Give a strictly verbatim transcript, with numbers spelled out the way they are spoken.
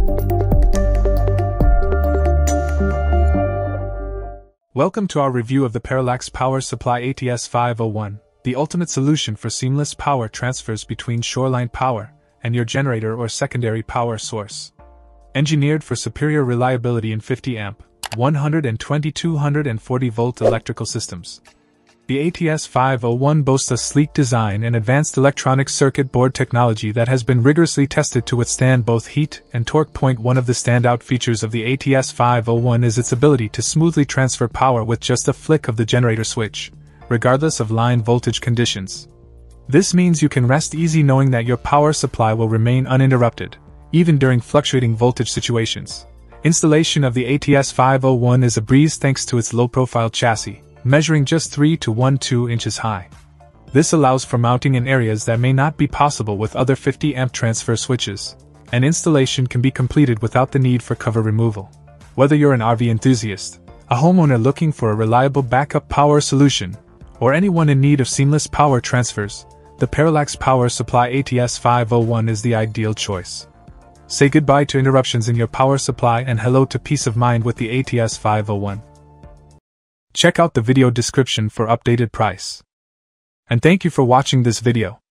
Welcome to our review of the Parallax Power Supply A T S five oh one, the ultimate solution for seamless power transfers between shoreline power and your generator or secondary power source. Engineered for superior reliability in fifty amp, one twenty to two forty volt electrical systems. The A T S five oh one boasts a sleek design and advanced electronic circuit board technology that has been rigorously tested to withstand both heat and torque. Point one of the standout features of the A T S five oh one is its ability to smoothly transfer power with just a flick of the generator switch, regardless of line voltage conditions. This means you can rest easy knowing that your power supply will remain uninterrupted, even during fluctuating voltage situations. Installation of the A T S five oh one is a breeze thanks to its low-profile chassis, measuring just three to twelve inches high. This allows for mounting in areas that may not be possible with other fifty amp transfer switches, and installation can be completed without the need for cover removal. Whether you're an R V enthusiast, a homeowner looking for a reliable backup power solution, or anyone in need of seamless power transfers, the Parallax Power Supply A T S five oh one is the ideal choice. Say goodbye to interruptions in your power supply and hello to peace of mind with the A T S five oh one. Check out the video description for updated price. And thank you for watching this video.